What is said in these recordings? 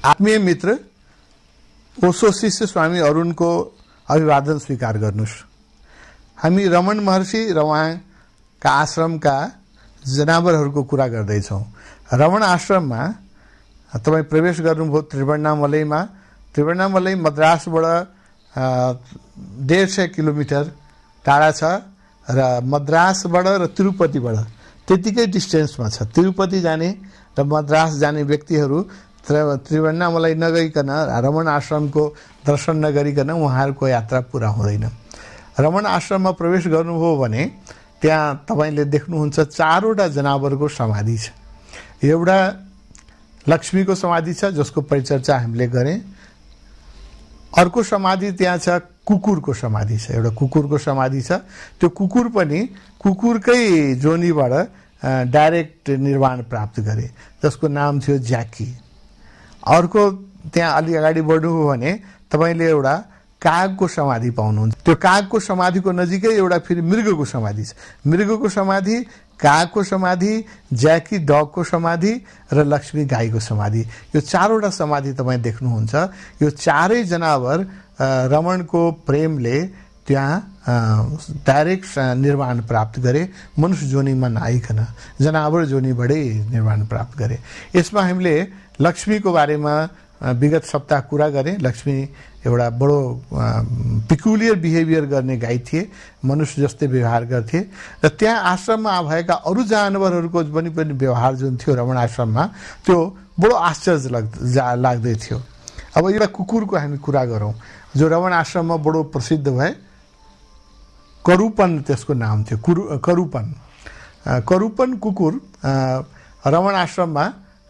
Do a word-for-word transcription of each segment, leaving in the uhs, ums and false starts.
आत्मीय मित्र ओशो शिष्य स्वामी अरुणको अभिवादन स्वीकार गर्नुस्। हामी रमन महर्षि र उहाँका आश्रमका जनावरहरूको कुरा गर्दैछौँ। रमण आश्रममा तपाईँ प्रवेश गर्नुभयो त्रिवर्णामलैमा। त्रिवर्णामलै मद्रासबाट डेढ सय किलोमिटर टाढा छ र मद्रासबाट र तिरुपतिबाट त्यतिकै डिस्टेन्समा छ। तिरुपति जाने र मद्रास जाने व्यक्तिहरू त्रिवर्णामलै नगइकन रमण आश्रमको दर्शन नगरिकन उहाँहरूको यात्रा पूरा हुँदैन। रमण आश्रममा प्रवेश गर्नुभयो भने त्यहाँ तपाईले देख्नुहुन्छ चारवटा जनावरको समाधि छ। एउटा लक्ष्मीको समाधि छ जसको परिचर्चा हामीले गरे। अर्को समाधि त्यहाँ छ कुकुरको समाधि छ। एउटा कुकुरको समाधि छ। त्यो कुकुर पनि कुकुरकै जोनीबाट डाइरेक्ट निर्वाण प्राप्त गरे जसको नाम थियो ज्याकी। अर्को त्यहाँ अलि अगाडि बढ्नुभयो भने तपाईले एउटा कागको समाधि पाउनुहुन्छ। त्यो कागको समाधिको नजिकै एउटा फेरि मृगको समाधि छ। मृगको समाधि, कागको समाधि, ज्याकी डगको समाधि र लक्ष्मी गाईको समाधि, यो चारवटा समाधि तपाईँ देख्नुहुन्छ। यो चारै जनावर रमणको प्रेमले त्यहाँ डाइरेक्ट निर्वाण प्राप्त गरे। मनुष्य जोनीमा नआइकन जनावर जोनीबाटै निर्वाण प्राप्त गरे। यसमा हामीले लक्ष्मीको बारेमा विगत सप्ताह कुरा गरे। लक्ष्मी एउटा बडो पिकुलियर बिहेभियर गर्ने गाई थिए, मनुष्य जस्तै व्यवहार गर्थे र त्यहाँ आश्रममा भएका अरू जानवरहरूको पनि पनि व्यवहार जुन थियो रमण आश्रममा त्यो बडो आश्चर्य लाग्दै थियो। अब एउटा कुकुरको हामी कुरा गरौँ जो रमण आश्रममा बडो प्रसिद्ध भए। करूपन त्यसको नाम थियो। कुरु करूपन करूपन कुकुर रमण आश्रममा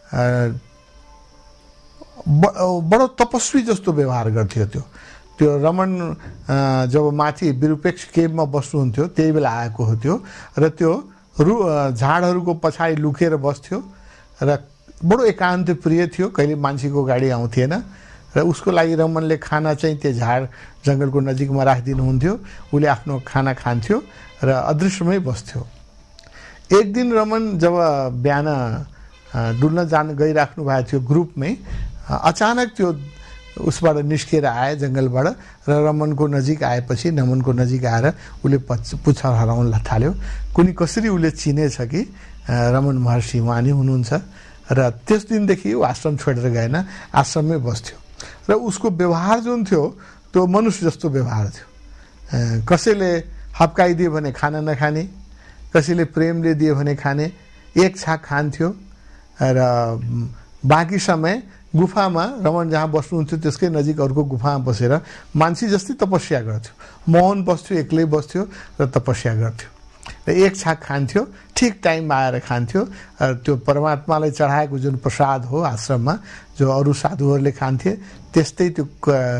बडो तपस्वी जस्तो व्यवहार गर्थ्यो। त्यो त्यो रमण जब माथि विरूपेक्ष केवमा बस्नुहुन्थ्यो त्यही बेला आएको हो त्यो र त्यो रु झाडहरूको पछाडि लुकेर बस्थ्यो र बडो एकान्त प्रिय थियो। कहिले मान्छेको गाडी आउँथेन र उसको लागि रमणले खाना चाहिँ त्यो झाड जङ्गलको नजिकमा राखिदिनुहुन्थ्यो। उसले आफ्नो खाना खान्थ्यो र अदृश्यमै बस्थ्यो। एक दिन रमण जब बिहान डुल्न जान गइराख्नु भएको थियो ग्रुपमै, अचानक त्यो उसबाट निस्केर आए जङ्गलबाट र रमनको नजिक आएपछि रमनको नजिक आएर उसले पुच्छर हराउन थाल्यो। कुनै कसरी उसले चिनेछ कि रमन महर्षि उहाँ नै हुनुहुन्छ र त्यस दिनदेखि ऊ आश्रम छोडेर गएन, आश्रममै बस्थ्यो र उसको व्यवहार जुन थियो त्यो मनुष्य जस्तो व्यवहार थियो। कसैले हप्काइदियो भने खाना नखाने, कसैले प्रेमले दियो भने खाने, एक छाक खान्थ्यो र बाँकी समय गुफामा रमण जहाँ बस्नुहुन्थ्यो त्यसकै नजिक अर्को गुफामा बसेर मान्छे जस्तै तपस्या गर्थ्यो। मौन बस्थ्यो, एक्लै बस्थ्यो र तपस्या गर्थ्यो र एक छाक खान्थ्यो, ठिक टाइममा आएर खान्थ्यो। त्यो परमात्मालाई चढाएको जुन प्रसाद हो आश्रममा जो अरू साधुहरूले खान्थे त्यस्तै त्यो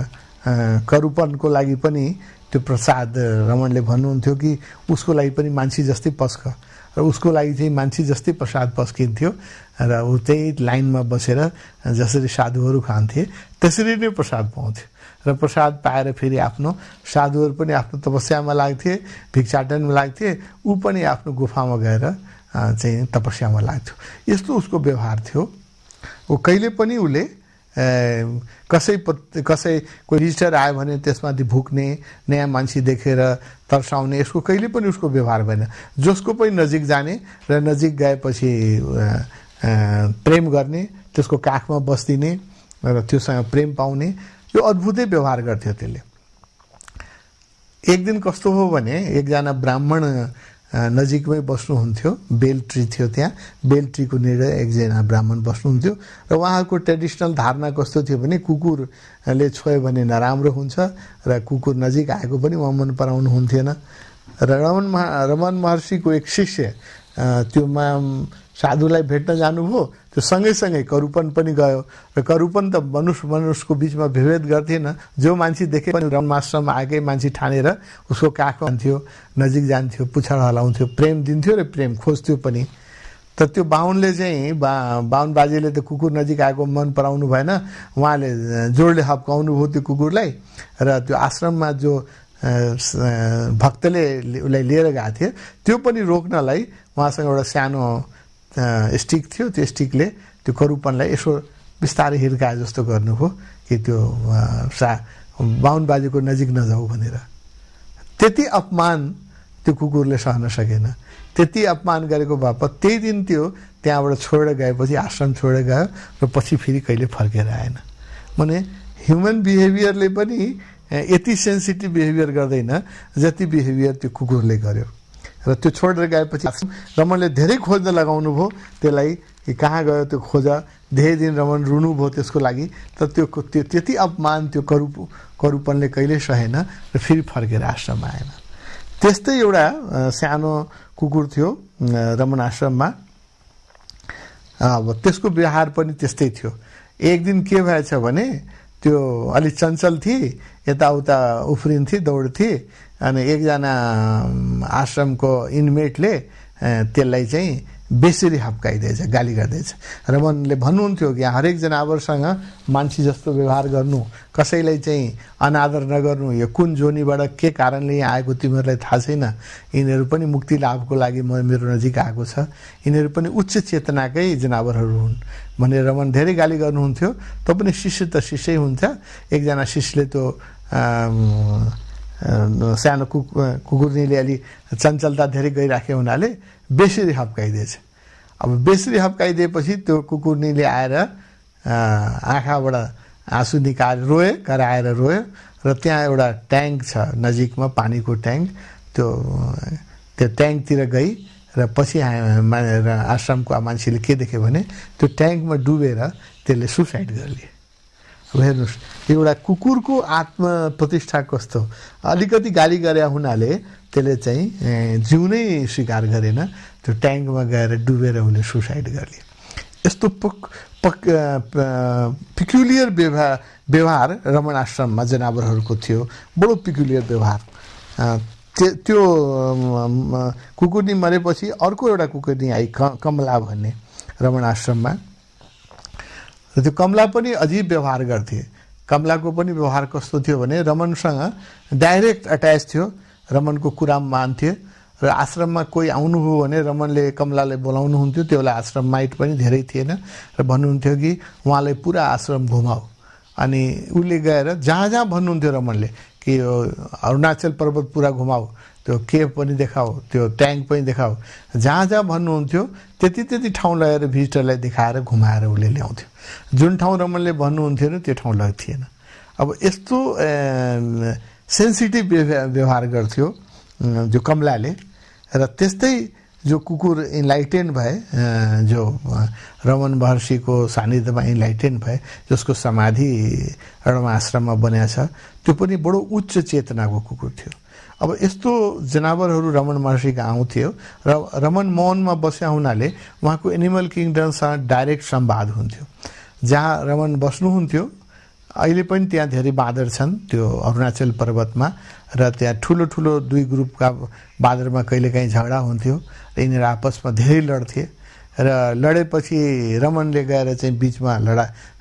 करूपनको लागि पनि त्यो प्रसाद रमणले भन्नुहुन्थ्यो कि उसको लागि पनि मान्छे जस्तै पस्क र उसको लागि चाहिँ मान्छे जस्तै प्रसाद पस्किन्थ्यो र ऊ त्यही लाइनमा बसेर जसरी साधुहरू खान्थे त्यसरी नै प्रसाद पाउँथ्यो र प्रसाद पाएर फेरि आफ्नो साधुहरू पनि आफ्नो तपस्यामा लाग्थे, भिक्षाटनमा लाग्थे, ऊ पनि आफ्नो गुफामा गएर चाहिँ तपस्यामा लाग्थ्यो। यस्तो उसको व्यवहार थियो। ऊ कहिले पनि उसले कसै कसै कोही रिजिस्टर आयो भने त्यसमाथि भुक्ने, नयाँ मान्छे देखेर तर्साउने, यसको कहिले पनि उसको व्यवहार भएन। जसको पनि नजिक जाने र नजिक गएपछि प्रेम गर्ने, त्यसको काखमा बस्दिने र त्योसँग प्रेम पाउने, यो अद्भुतै व्यवहार गर्थ्यो त्यसले। एक दिन कस्तो हो भने एकजना ब्राह्मण नजिकमै बस्नुहुन्थ्यो। बेल ट्री थियो त्यहाँ, बेल ट्रीको निर्णय एकजना ब्राह्मण बस्नुहुन्थ्यो र उहाँहरूको ट्रेडिसनल धारणा कस्तो थियो भने कुकुरले छोयो भने नराम्रो हुन्छ र कुकुर नजिक आएको पनि उहाँ मन पराउनु हुन्थेन। र रमन रमन महर्षिको एक शिष्य त्यो साधुलाई भेट्न जानुभयो। त्यो सँगैसँगै करूपन पनि गयो र करूपन त मनुष्य मनुष्यको बिचमा भेद गर्थेन। जो मान्छे देखे पनि रमण आश्रममा आएकै मान्छे ठानेर उसको काखमा जान्थ्यो, नजिक जान्थ्यो, पुछाड हलाउँथ्यो, प्रेम दिन्थ्यो र प्रेम खोज्थ्यो पनि। त त्यो बाहुनले चाहिँ बा बाहुन बाजेले त कुकुर नजिक आएको मन पराउनु भएन। उहाँले जोडले हप्काउनु भयो त्यो कुकुरलाई र त्यो आश्रममा जो भक्तले उसलाई लिएर गएको थियो त्यो पनि रोक्नलाई उहाँसँग एउटा सानो स्टिक थियो। त्यो स्टिकले त्यो करूपनलाई यसो बिस्तारै हिर्काए जस्तो गर्नुभयो कि त्यो सा बाहुन बाजेको नजिक नजाऊ भनेर। त्यति अपमान त्यो कुकुरले सहन सकेन। त्यति अपमान गरेको बापत त्यही दिन त्यो त्यहाँबाट छोडेर गएपछि आश्रम छोडेर गयो र पछि फेरि कहिले फर्केर आएन। माने ह्युमन बिहेभियरले पनि यति सेन्सिटिभ बिहेभियर गर्दैन जति बिहेभियर त्यो कुकुरले गर्यो। र त्यो छोडेर गएपछि रमनले धेरै खोज्न लगाउनु भयो त्यसलाई कि कहाँ गयो त्यो खोज। धेरै दिन रमन रुनु भयो त्यसको लागि, तर त्यो त्यो त्यति अपमान त्यो करु करुपनले कहिल्यै सहेन र फेरि फर्केर आश्रम आएन। त्यस्तै एउटा सानो कुकुर थियो रमन आश्रममा। अब त्यसको व्यवहार पनि त्यस्तै थियो। एक दिन के भएछ भने त्यो अलि चञ्चल थिए, यताउता उफ्रिन्थे दौड्थे, अनि एकजना आश्रमको इनमेटले त्यसलाई चाहिँ बेसरी हप्काइदिएछ, गाली गर्दैछ। रमनले भन्नुहुन्थ्यो कि हरेक जनावरसँग मान्छे जस्तो व्यवहार गर्नु, कसैलाई चाहिँ अनादर नगर्नु, यो कुन जोनीबाट के कारणले यहाँ आएको तिमीहरूलाई थाहा छैन, यिनीहरू पनि मुक्ति लाभको लागि म मेरो नजिक आएको छ, यिनीहरू पनि उच्च चेतनाकै जनावरहरू हुन् भनेर रमन धेरै गाली गर्नुहुन्थ्यो। त पनि शिष्य त शिष्यै हुन्छ। एकजना शिष्यले त्यो सानो कुकुर कुकुर्नीले अलि चञ्चलता धेरै गइराख्यो हुनाले बेसरी हप्काइदिएछ। अब बेसरी हप्काइदिएपछि त्यो कुकुर्नीले आएर आँखाबाट आँसु निकालेर रोए, कराएर रोयो। र त्यहाँ एउटा ट्याङ्क छ नजिकमा, पानीको ट्याङ्क, त्यो त्यो ट्याङ्कतिर गई र पछि आश्रमको मान्छेले के देख्यो भने त्यो ट्याङ्कमा डुबेर त्यसले सुसाइड गरिदिए। अब हेर्नुहोस् एउटा कुकुरको आत्मप्रतिष्ठा कस्तो। अलिकति गाली गरे हुनाले त्यसले चाहिँ जिउनै स्वीकार गरेन, त्यो ट्याङ्कमा गएर डुबेर उसले सुसाइड गरिदिए। यस्तो पक पक पिक्युलियर व्यवहार व्यवहार रमन आश्रममा जनावरहरूको थियो। बडो पिक्युलियर व्यवहार। त्यो कुकुरनी मरेपछि अर्को एउटा कुकुरनी आई, कमला भन्ने, रमन आश्रममा। र त्यो कमला पनि अजीब व्यवहार गर्थे। कमलाको पनि व्यवहार कस्तो थियो भने रमनसँग डाइरेक्ट अट्याच थियो, रमनको कुरा मान्थे। र आश्रममा कोही आउनुभयो भने रमनले कमलालाई बोलाउनुहुन्थ्यो। त्यो बेला आश्रम माइट पनि धेरै थिएन र भन्नुहुन्थ्यो कि उहाँलाई पुरा आश्रम घुमाऊ। अनि उसले गएर जहाँ जहाँ भन्नुहुन्थ्यो रमनले कि यो अरुणाचल पर्वत पुरा घुमाऊ, त्यो केभ पनि देखाऊ, त्यो ट्याङ्क पनि देखाऊ, जहाँ जहाँ भन्नुहुन्थ्यो त्यति त्यति ठाउँ लगेर भिजिटरलाई देखाएर घुमाएर उसले ल्याउँथ्यो। जुन ठाउँ रमनले भन्नुहुन्थ्यो नि त्यो ठाउँ लाग्थिएन। अब यस्तो सेन्सिटिभ व्यवहार गर्थ्यो जो कमलाले। र त्यस्तै जो कुकुर इन्लाइटेन भए, जो रमन महर्षिको सानिध्यमा इन्लाइटेन भए, जसको समाधि एउटा आश्रममा बनिएको छ, त्यो पनि बडो उच्च चेतनाको कुकुर थियो। अब यस्तो जनावरहरू रमन महर्षिका आउँथ्यो र रमन मौनमा बस्या हुनाले उहाँको एनिमल किङडमसँग डाइरेक्ट संवाद हुन्थ्यो। जहाँ रमन बस्नुहुन्थ्यो अहिले पनि त्यहाँ धेरै बाँदर छन् त्यो अरुणाचल पर्वतमा, र त्यहाँ ठुलो ठुलो दुई ग्रुपका बाँदरमा कहिलेकाहीँ झगडा हुन्थ्यो र यिनीहरू आपसमा धेरै लड्थे। र लडेपछि रमनले गएर चाहिँ बिचमा लडा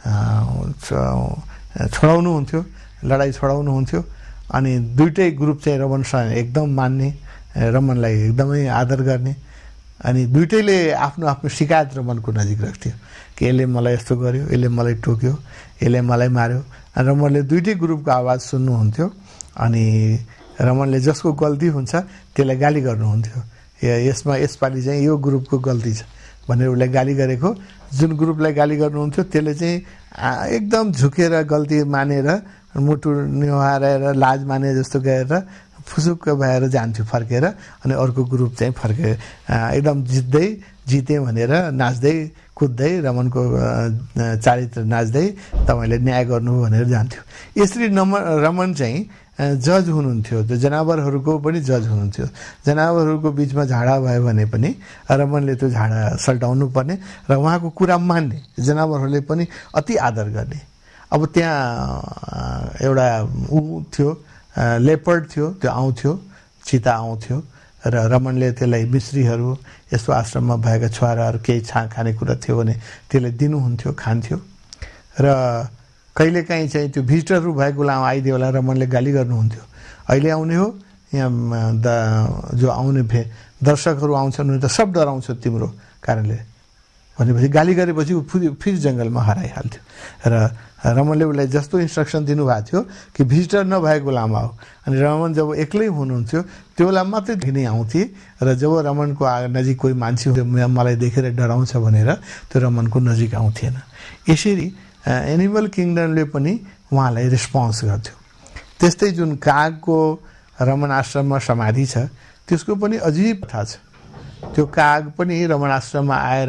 छोडाउनुहुन्थ्यो, लडाइँ छोडाउनुहुन्थ्यो। अनि दुइटै ग्रुप चाहिँ रमनसँग एकदम मान्ने, रमनलाई एकदमै आदर गर्ने। अनि दुइटैले आफ्नो आफ्नो शिकायत रमनको नजिक राख्थ्यो कि यसले मलाई यस्तो गर्यो, यसले मलाई टोक्यो, यसले मलाई मार्यो। रमनले दुइटै ग्रुपको आवाज सुन्नुहुन्थ्यो। अनि रमनले जसको गल्ती हुन्छ त्यसलाई गाली गर्नुहुन्थ्यो, यसमा यसपालि चाहिँ यो ग्रुपको गल्ती छ भनेर उसलाई गाली गरेको। जुन ग्रुपलाई गाली गर्नुहुन्थ्यो त्यसले चाहिँ एकदम झुकेर गल्ती मानेर मुटु निहारेर लाज माने जस्तो गरेर फुसुक्क भएर जान्थ्यो फर्केर। अनि अर्को ग्रुप चाहिँ फर्के एकदम जित्दै जितेँ भनेर नाच्दै कुद्दै रमनको चारित्र नाच्दै तपाईँले न्याय गर्नु भनेर जान्थ्यो। यसरी रमन चाहिँ जज हुनुहुन्थ्यो, त्यो जनावरहरूको पनि जज हुनुहुन्थ्यो। जनावरहरूको बिचमा झाडा भयो भने पनि रमनले त्यो झाडा सल्टाउनु पर्ने र उहाँको कुरा मान्ने, जनावरहरूले पनि अति आदर गर्ने। अब त्यहाँ एउटा ऊ थियो, लेपर्ड थियो, त्यो आउँथ्यो, चिता आउँथ्यो र रमनले त्यसलाई मिश्रीहरू यस्तो आश्रममा भएका छुवाराहरू केही छा खानेकुरा थियो भने त्यसलाई दिनुहुन्थ्यो, खान्थ्यो। र कहिलेकाहीँ चाहिँ त्यो भिजिटरहरू भएको बेला आइदियो होला रमनले गाली गर्नुहुन्थ्यो, अहिले आउने हो यहाँ द जो आउने भे दर्शकहरू आउँछन् भने त सब डराउँछ तिम्रो कारणले, भनेपछि गाली गरेपछि ऊ फेरि फेरि जङ्गलमा हराइहाल्थ्यो र रमनले उसलाई जस्तो इन्स्ट्रक्सन दिनुभएको थियो कि भिजिटर नभएको बेलामा हो। अनि रमन जब एक्लै हुनुहुन्थ्यो त्यो बेला मात्रै देखिने आउँथे र जब रमनको नजिक कोही मान्छे मलाई देखेर डराउँछ भनेर त्यो रमनको नजिक आउँथेन। यसरी एनिमल किङडमले पनि उहाँलाई रेस्पोन्स गर्थ्यो। त्यस्तै जुन कागको रमन आश्रममा समाधि छ त्यसको पनि अजीब कथा छ। त्यो काग पनि रमन आश्रममा आएर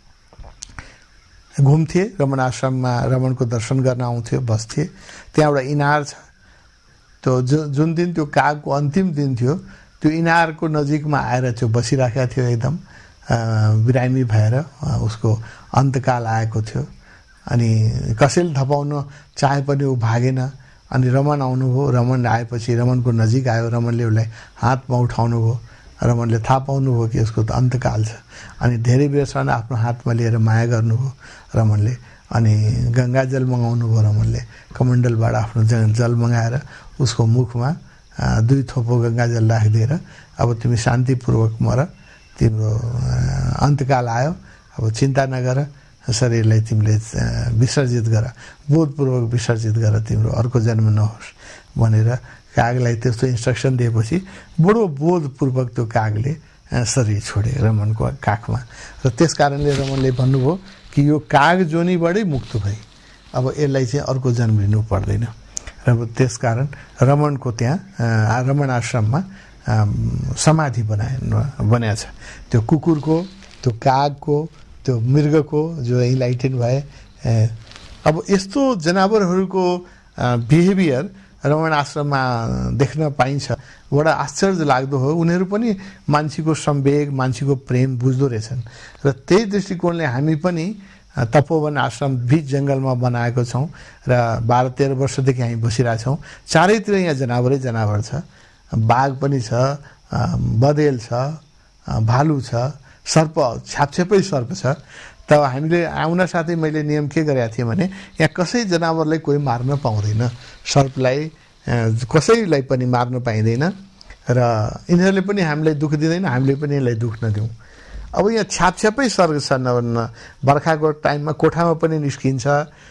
घुम्थे, रमन आश्रममा रमनको दर्शन गर्न आउँथ्यो, बस्थे। त्यहाँ एउटा इनार छ। त्यो जुन दिन त्यो कागको अन्तिम दिन थियो त्यो इनारको नजिकमा आएर त्यो बसिराखेको थियो, एकदम बिरामी भएर उसको अन्तकाल आएको थियो। अनि कसैले धपाउन चाहे पनि ऊ भागेन। अनि रमन आउनुभयो। रमन आएपछि रमनको नजिक आयो, रमनले उसलाई हातमा उठाउनु भयो। रमनले थाहा पाउनुभयो कि उसको त अन्तकाल छ। अनि धेरै बेरसम्म आफ्नो हातमा लिएर माया गर्नुभयो रमनले। अनि गङ्गा जल मगाउनु भयो रमनले, कमण्डलबाट आफ्नो जल मगाएर उसको मुखमा दुई थोपो गङ्गा जल राखिदिएर अब तिमी शान्तिपूर्वक मर, तिम्रो अन्तकाल आयो, अब चिन्ता नगर, शरीरलाई तिमीले विसर्जित गर, बोधपूर्वक विसर्जित गर, तिम्रो अर्को जन्म नहोस् भनेर कागलाई त्यस्तो इन्स्ट्रक्सन दिएपछि बडो बोधपूर्वक त्यो कागले शरीर छोडे रमनको काखमा। र त्यस कारणले रमनले भन्नुभयो कि यो काग जोनीबाटै मुक्त भई, अब यसलाई चाहिँ अर्को जन्म लिनु पर्दैन। र त्यस कारण रमनको त्यहाँ रमन आश्रममा समाधि बनाए बनाएको छ। त्यो कुकुरको, त्यो कागको, त्यो मृगको जो इन्लाइटेन भए। अब यस्तो जनावरहरूको बिहेभियर रमन आश्रममा देख्न पाइन्छ। बडा आश्चर्य लाग्दो हो। उनीहरू पनि मान्छेको संवेग, मान्छेको प्रेम बुझ्दो रहेछन्। र त्यही दृष्टिकोणले हामी पनि तपोवन आश्रम बीच जङ्गलमा बनाएको छौँ र बाह्र तेह्र वर्षदेखि हामी बसिरहेछौँ। चारैतिर यहाँ जनावरै जनावर छ। बाघ पनि छ, बँदेल छ, भालु छ, सर्प, छ्यापछ्यापै सर्प छ। त हामीले आउन साथै मैले नियम के गरेका थिएँ भने यहाँ कसै जनावरलाई कोही मार्न पाउँदैन, सर्पलाई कसैलाई पनि मार्न पाइँदैन र यिनीहरूले पनि हामीलाई दुःख दिँदैन, हामीले पनि यसलाई दुःख नदिउँ। अब यहाँ छ्यापछ्यापै सर्ग छन्। बर्खाको टाइममा कोठामा पनि निस्किन्छ,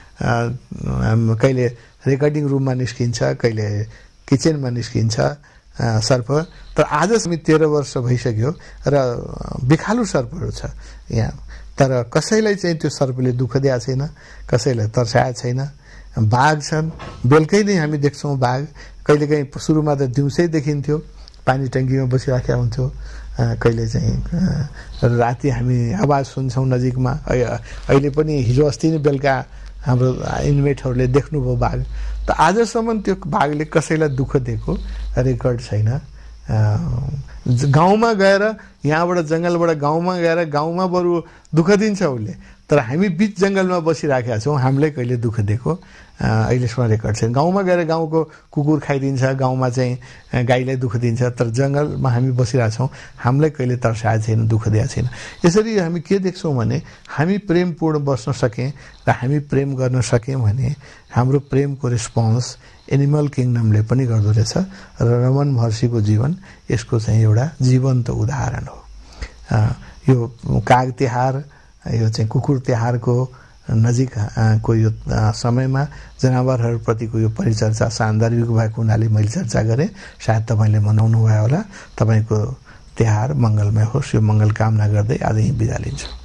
कहिले रेकर्डिङ रुममा निस्किन्छ, कहिले किचनमा निस्किन्छ सर्प। तर आजसम्म तेह्र वर्ष भइसक्यो र बिखालु सर्पहरू छ यहाँ। तर कसैलाई चाहिँ त्यो सर्पले दुःख दिएको छैन, कसैलाई तर्साएको छैन। बाघ छन्, बेलुकै नै हामी देख्छौँ बाघ। कहिलेकाहीँ सुरुमा त दिउँसै देखिन्थ्यो, पानी ट्याङ्कीमा बसिराखेको हुन्थ्यो। कहिले चाहिँ राति हामी आवाज सुन्छौँ नजिकमा। अहिले पनि हिजो अस्ति नै बेलुका हाम्रो इन्मेटहरूले देख्नुभयो बाघ। त आजसम्म त्यो बाघले कसैलाई दुःख दिएको रेकर्ड छैन। गाउँमा गएर, यहाँबाट जङ्गलबाट गाउँमा गएर गाउँमा बरु दुःख दिन्छ उसले, तर हामी बिच जङ्गलमा बसिराखेका छौँ, हामीलाई कहिले दुःख दिएको अहिलेसम्म रेकर्ड छैन। गाउँमा गएर गाउँको कुकुर खाइदिन्छ, गाउँमा चाहिँ गाईलाई दुःख दिन्छ, तर जङ्गलमा हामी बसिरहेछौँ, हामीलाई कहिले तर्साएको छैन, दुःख दिएको छैन। यसरी हामी के देख्छौँ भने हामी प्रेमपूर्ण बस्न सकेँ र हामी प्रेम गर्न सक्यौँ भने हाम्रो प्रेमको रेस्पोन्स एनिमल किङडमले पनि गर्दो रहेछ। र रमन महर्षिको जीवन यसको चाहिँ एउटा जीवन्त उदाहरण हो। यो काग तिहार, यो चाहिँ कुकुर तिहारको नजिकको यो समयमा जनावरहरूप्रतिको यो परिचर्चा सान्दर्भिक भएको हुनाले मैले चर्चा गरेँ। सायद तपाईँले मनाउनु भयो होला। तपाईँको तिहार मङ्गलमय होस्, यो मङ्गल कामना गर्दै आज यहीँ बिदा लिन्छु।